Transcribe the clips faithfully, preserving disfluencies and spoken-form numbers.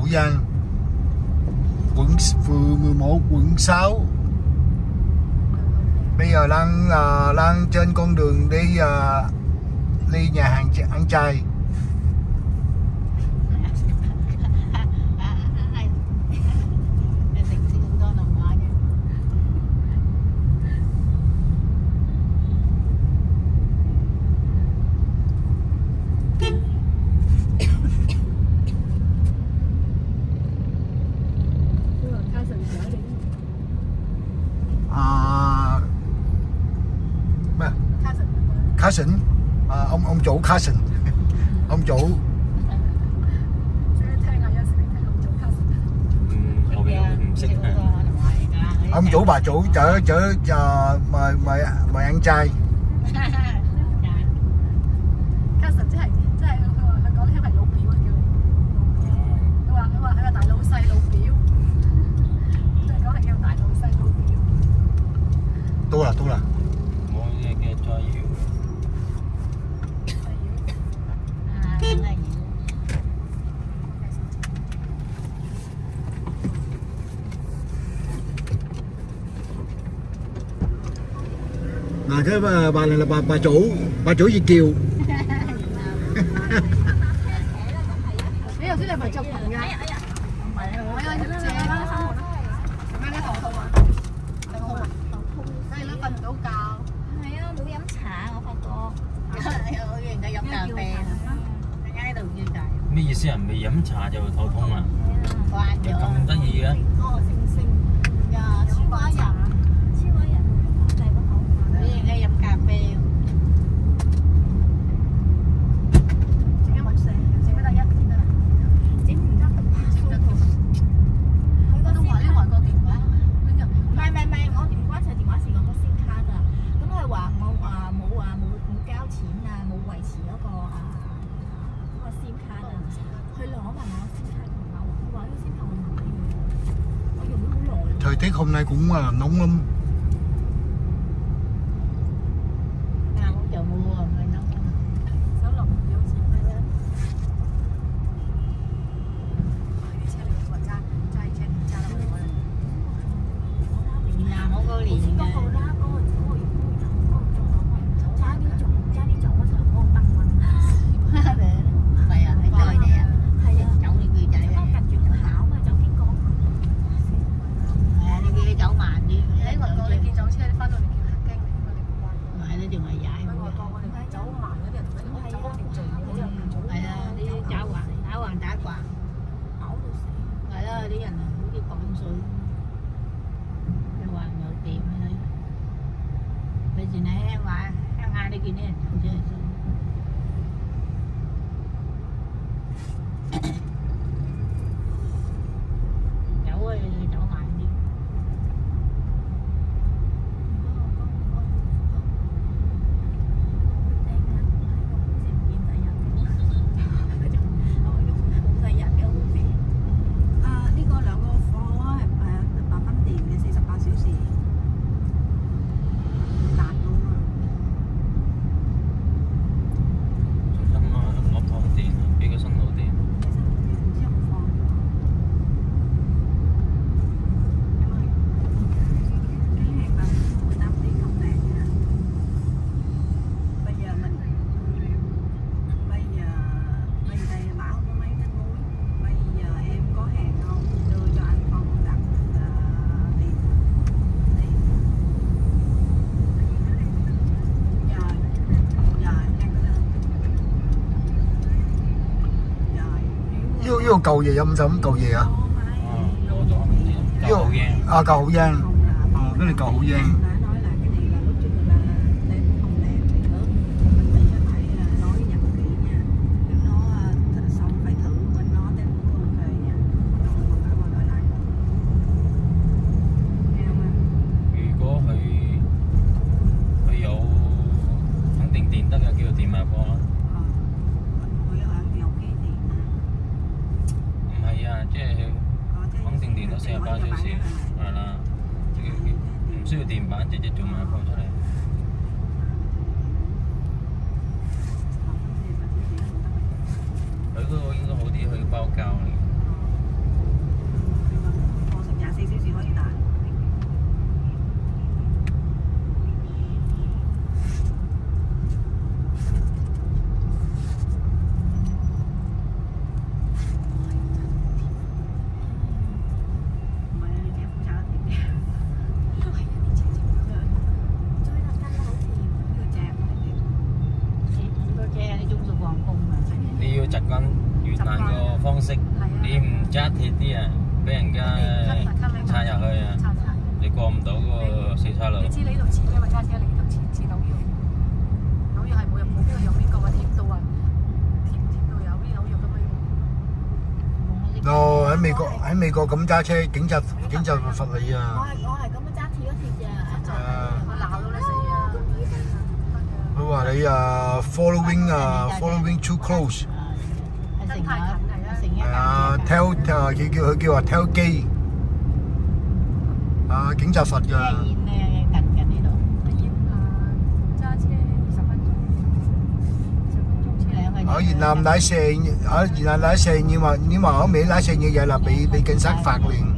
Hậu Giang, quận phường mười một, quận sáu. Bây giờ Lan uh, Lan trên con đường đi uh, đi nhà hàng ăn chay. Carson, à, ông ông chủ Carson, ông chủ. Ông chủ bà chủ chở chở chờ mời mời mời ăn chay. Carson 即係即係佢話佢講啲係老表啊叫。佢話佢話係個大老細老表，即係講係叫大老細老表。 多啦多啦。 我嘅嘅再要。 À, cái bà, bà này là bà bà chủ, bà chủ Việt Kiều. Cái đầu tiên là phải chụp ảnh nha. Mấy ơi chụp xe đó. Mang cái hộp không ạ? Hộp à? Đây nó phân đủ cao. Hay á, muốn飲茶我發覺。 人家飲咖啡，人家喺度叫大。 咩意思啊？未飲茶就頭痛啊？ 慣咗。 咁得意嘅？ 嗰個星星呀，超過一日。 Thời tiết hôm nay cũng nóng lắm. Cái cái cầu gì ông Sâm, cầu gì ạ? Cầu Hậu Giang. À, cầu Hậu Giang. À, cái này cầu Hậu Giang. 習慣越南個方式，你唔揸鐵啲啊，俾人家插入去啊，你過唔到個四叉路。 你知你呢度似咩嘛？揸車你呢度似似紐約，紐約係冇入冇邊個有邊個嘅貼到啊，貼貼到有啲紐約咁樣。 哦，喺美國喺美國咁揸車，警察警察罰你啊！ 我係我係咁樣揸鐵嗰鐵咋， 我鬧到你死啊！ 佢話你啊 following 啊 following too close。 係成日成日啊 ，tell 啊，佢叫佢叫話 tell 機。啊，警察罰㗎。 近近呢度。 揸車二十分鐘，二十分鐘車兩個。 ở Việt Nam lái xe ở Việt Nam lái xe nhưng mà nếu mà ở Mỹ lái xe như vậy là bị bị cảnh sát phạt liền.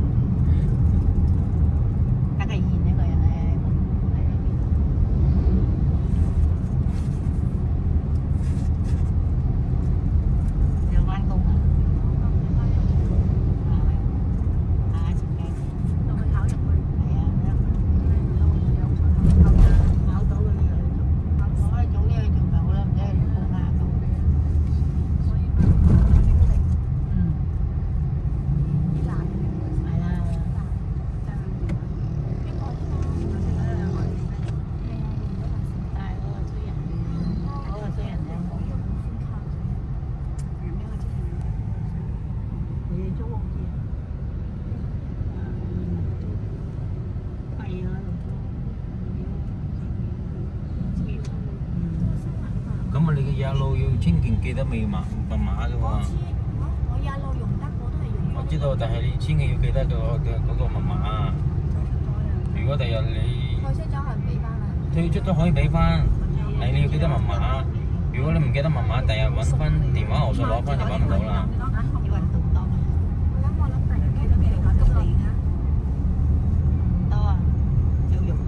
咁啊，你嘅Zalo要千祈記得密碼密碼嘅喎。 我Zalo用得，我都係用。 我知道，但係你千祈要記得個嘅嗰個密碼。如果第日你退出咗係唔俾翻啦。 退出都可以俾翻，但係你要記得密碼。如果你唔記得密碼，第日揾翻電話號數攞翻就揾唔到啦。 要運動多。我諗我諗第日記得幾個吉利啊？多啊，有用。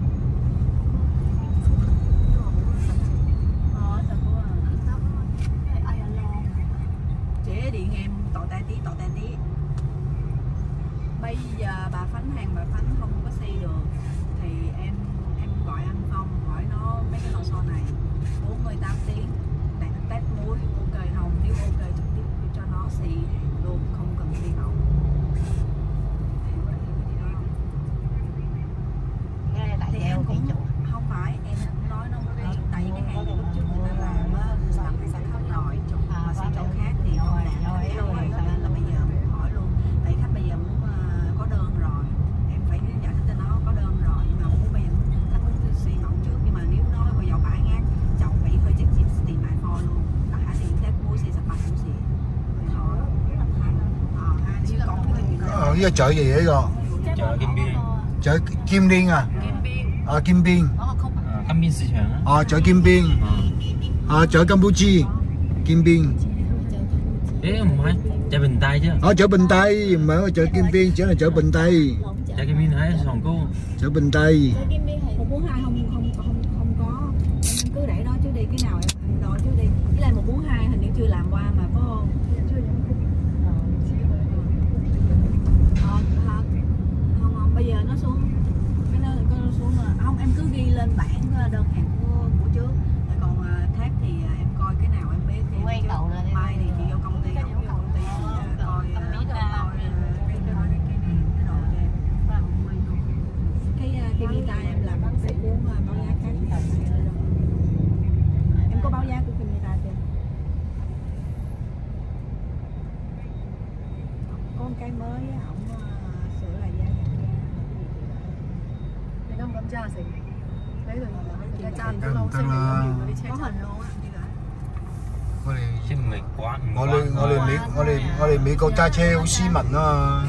Chế điện em tỏ tay tí, tỏ tay tí. Bây giờ bà Phánh hàng bà Phánh không có xe được thì em em gọi anh Phong hỏi nó mấy cái lò xo này bốn mươi tám tiếng để nó test muối ok không, nếu ok trực tiếp cho nó xì luôn không cần xì mẫu. Thì em cũng không phải em cũng nói nó một tí tại vì cái hàng lúc trước người ta làm á làm phải sẵn hết rồi mà sang chỗ khác thì không làm cái đâu rồi cho nên là bây giờ muốn hỏi luôn tại khách bây giờ muốn uh, có đơn rồi em phải giải thích cho nó có đơn rồi nhưng mà muốn bây giờ khách muốn xì mẫu trước nhưng mà nếu nó bây giờ bãi ngát chồng phải hơi chết chết tiền lại phò luôn là hả thì test mua xì sạch bạch cũng xì thôi ờ ha chứ còn cái gì Ờ, cái chợ gì vậy cô? Chợ Kim Biên. Chợ Kim Liên à? Kim Biên. À, Kim Biên. À, Kim Biên市場啊。 À, chợ Kim Biên. À, chợ Campuchia. Kim Biên. Ê, không phải, chợ Bình Tây chứ. Ở chợ Bình Tây, mà ở chợ Kim Biên chỉ là chợ Bình Tây. Chợ Kim Biên ở Sòn Cô. Chợ Bình Tây. một bốn hai không không không không có em cứ để đó chứ đi cái nào em đòi chứ đi với lại một bốn hai hình như chưa làm qua mà có không? Ờ, không, không, không, bây giờ nó xuống cái nó, nó xuống mà không em cứ ghi lên bảng đơn hàng của, của trước còn uh, thác thì uh, em coi cái nào em biết thì Quay cậu lên đi. mai thì chị vô công ty ổng vô công ty thì, uh, coi uh, coi uh, cái cái cái cái cái đồ cho em cái uh, cái guitar em làm cái cuốn uh, báo giá khác em có báo giá của cái guitar chưa có một cái mới ổng uh, sửa lại giá 你敢唔敢揸成？你度你揸唔到路，識唔識嗰啲車？ có hình luôn á chị gửi 我哋 Chứ mệt quá. 我哋我哋美我哋我哋美國揸車好斯文啊！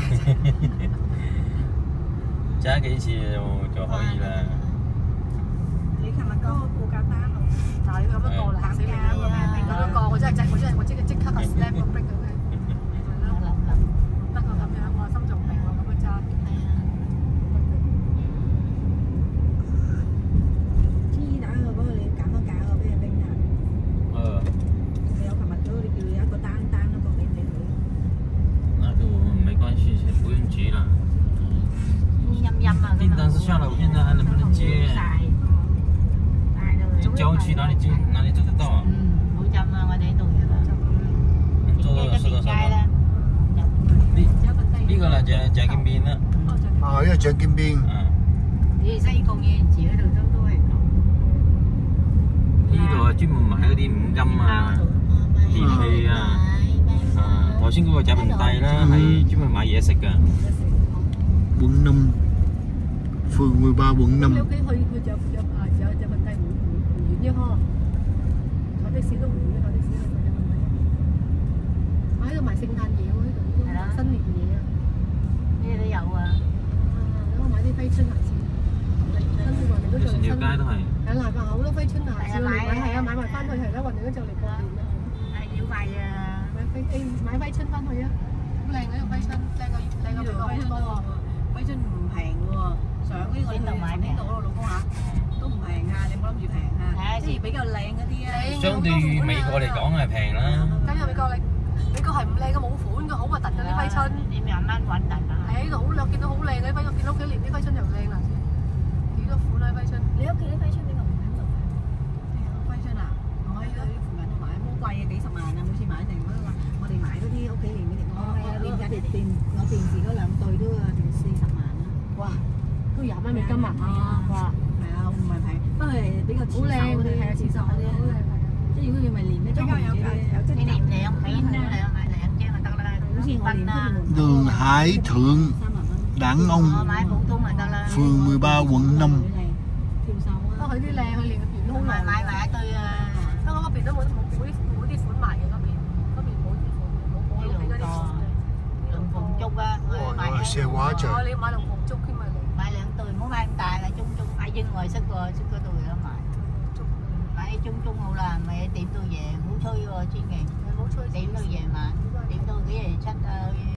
Giá幾次就就可以啦。 你琴日嗰個副駕單咯嗱，你咁樣過嚟嚇死你啦！你咁樣過，我真係真，我真係我即刻即刻個 slap 個 break 佢。係咯，得個咁樣，我心臟病我咁樣揸。 chứ đã rồi có liệu cảm ơn cả rồi bây giờ bên nào Ờ, thì ông cầm mặt trước đi kêu giá có tan tan nó còn em để thử 那就没关系，不用急了。 陰陰啊！ 訂單是下了，我現在還能不能接？你郊區哪裡接哪裡做得到啊？ 嗯，冇浸啊！我哋呢度。 多十多少萬。呢呢個係鄭鄭劍變啦。 啊，呢個鄭劍變。 嗯。 你哋西貢嘅字嗰度都都係咁。 呢度係專門買嗰啲五金啊、電器啊。啊，頭先嗰個仔文帝啦，係專門買嘢食㗎。 quận năm, phường mười ba quận năm. 你屋企去佢就有啊有有問題唔唔遠啫呵，坐的士都唔遠，坐的士去就有問題。我喺度賣聖誕嘢喎，呢度呢啲新年嘢啊， 咩都有啊。 啊，我買啲揮春鞋先，跟住我哋都做新。 條街都係。 有南華好多揮春鞋，少你買係啊，買埋翻去係啦，我哋都就嚟過年啦。 係要買啊！ 買揮誒買揮春翻去啊，好靚嘅呢個揮春，靚過靚過美國好多喎。 揮春唔平喎，上嗰啲我哋去陳興道嗰度老公嚇都唔平啊！你冇諗住平啊？即係比較靚嗰啲啊。 相對於美國嚟講係平啦。 梗係美國你美國係唔靚嘅冇款嘅，好核突嘅啲揮春。 你慢慢揾等啊！ 喺度好靚，見到好靚嘅啲揮春，見到幾年啲揮春又靚啦，幾多款啊揮春？ 你屋企啲揮春邊個唔喺度？揮春啊！我喺嗰啲附近度買，好貴嘅幾十萬啊！每次買成嗰個我哋買嗰啲屋企連嗰啲，我係啊，連緊電電我電視嗰兩對都啊，成四十萬啦！ 哇，都廿蚊美金啊！哇， 係啊，唔係平，不過係比較好靚嗰啲，係啊，刺繡嗰啲，即係如果你咪連啲裝紅嘅咧， 你連兩片兩兩兩張就得啦。 好似我連都連 Đường Hải Thượng, Đảng Ông, 我買普通咪得啦。 phường mười ba quận năm. 跳手啊！ 不過佢啲靚，佢連個片都好買靚。 買埋一堆啊！ 香港嗰邊都冇冇冇啲冇啲款賣嘅嗰邊，嗰邊冇啲款，冇冇屋企嗰啲款。 龍鳳竹啊，我買兩。 xe quá 哦， trời. 你買龍鳳竹添啊你？ 買兩對，唔好買咁大啦，中中買英外式喎，識嗰度有得買。買中中好啦，咪點到夜，唔好吹喎，千祈。 唔好吹。 點到夜晚，點到幾廿七啊。